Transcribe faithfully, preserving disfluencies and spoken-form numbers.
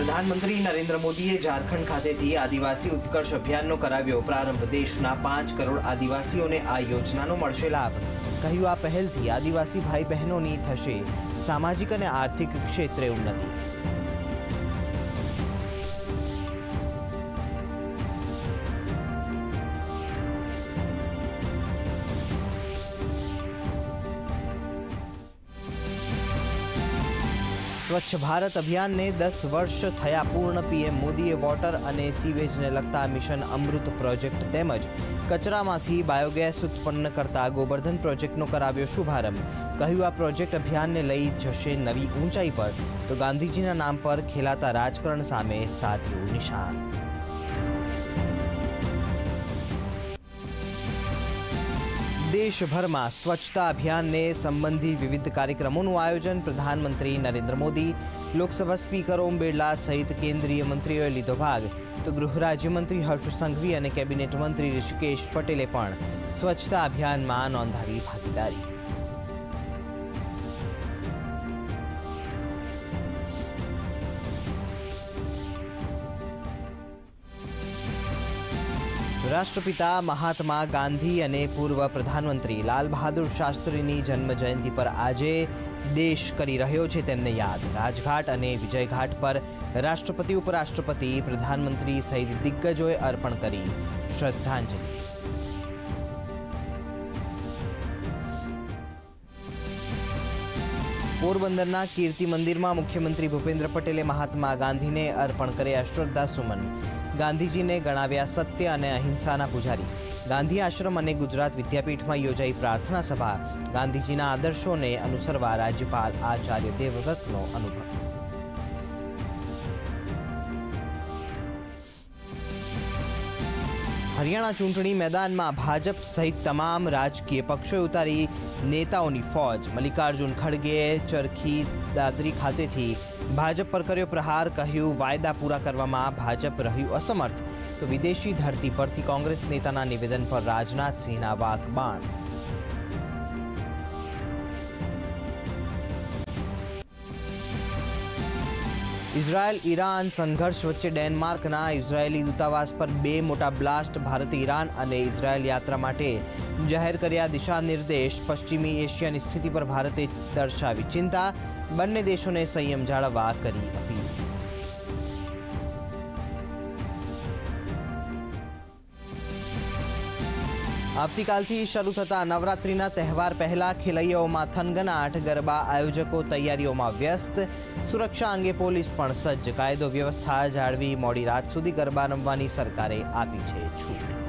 प्रधानमंत्री नरेंद्र मोदीए झारखंड खातेथी आदिवासी उत्कर्ष अभियाननो कराव्यो प्रारंभ। देशना पांच करोड़ आदिवासीओने आ योजनानो मळशे लाभ। कह्युं आ पहेलथी आदिवासी भाई बहनोनी थशे सामाजिक अने आर्थिक क्षेत्रे उन्नति। स्वच्छ भारत अभियान ने दस वर्ष थया पूर्ण। पीएम मोदीए वोटर अने सीवेज ने लगता मिशन अमृत प्रोजेक्ट तेमज कचरामांथी बायोगेस उत्पन्न करता गोवर्धन प्रोजेक्टनो कराव्यो शुभारंभ। कह्युं आ प्रोजेक्ट अभियान ने लई जशे नवी ऊंचाई पर, तो गांधीजीना नाम पर खेलाता राजकारण सामे साध्युं निशान। देशभर में स्वच्छता अभियान ने संबंधी विविध कार्यक्रमों आयोजन। प्रधानमंत्री नरेंद्र मोदी, लोकसभा स्पीकर ओम बिरला सहित केंद्रीय मंत्रीओए लीधो भाग, तो गृह राज्यमंत्री हर्ष संघवी और केबिनेट मंत्री ऋषिकेश पटेले पण स्वच्छता अभियान में नोंधावी भागीदारी। राष्ट्रपिता महात्मा गांधी और पूर्व प्रधानमंत्री लाल बहादुर शास्त्रीनी जन्म जयंती पर आजे देश करी रह्यो छे तेमने याद। राजघाट और विजयघाट पर राष्ट्रपति, उपराष्ट्रपति, प्रधानमंत्री सहित दिग्गजोए अर्पण करी श्रद्धांजलि। पोरबंदरना कीर्ति मंदिर में मुख्यमंत्री भूपेन्द्र पटेले महात्मा गांधी ने अर्पण कर्या श्रद्धासुमन। गांधीजी ने गणाव्या सत्य अने अहिंसाना पुजारी। गांधी आश्रम और गुजरात विद्यापीठ में योजाई प्रार्थना सभा। गांधीजीना आदर्शों ने अनुसरवा राज्यपाल आचार्य देवव्रतनो अनुभव। हरियाणा चूंटणी मैदान में भाजप सहित तमाम राजकीय पक्षों उतारी नेताओनी फौज। मल्लिकार्जुन खड़गे चरखी दादरी खातेथी भाजप पर कर्यो प्रहार। कह्युं वायदा पूरा करवामां भाजप रह्युं असमर्थ, तो विदेशी धरती परथी कांग्रेस नेताना निवेदन पर राजनाथ सिंहना वाकबाण। इजरायल ईरान संघर्ष वच्चे डेनमार्कना इजरायली दूतावास पर बे मोटा ब्लास्ट। भारत ईरान और इजरायल यात्रा माटे जाहिर कर्या दिशा निर्देश। पश्चिमी एशियानी स्थिति पर भारते दर्शावी चिंता। बंने देशों ने संयम जाळववा करी अपील। आवतीकालथी शरू थता नवरात्रिना तहेवार पहला खेलैयाओमां थनगनाट। गरबा आयोजको तैयारीओमां व्यस्त। सुरक्षा अंगे पोलीस पण सज्ज। कायदो व्यवस्था जाळवी मोडी रात सुधी गरबा रमवानी सरकारे आपी छे छूट।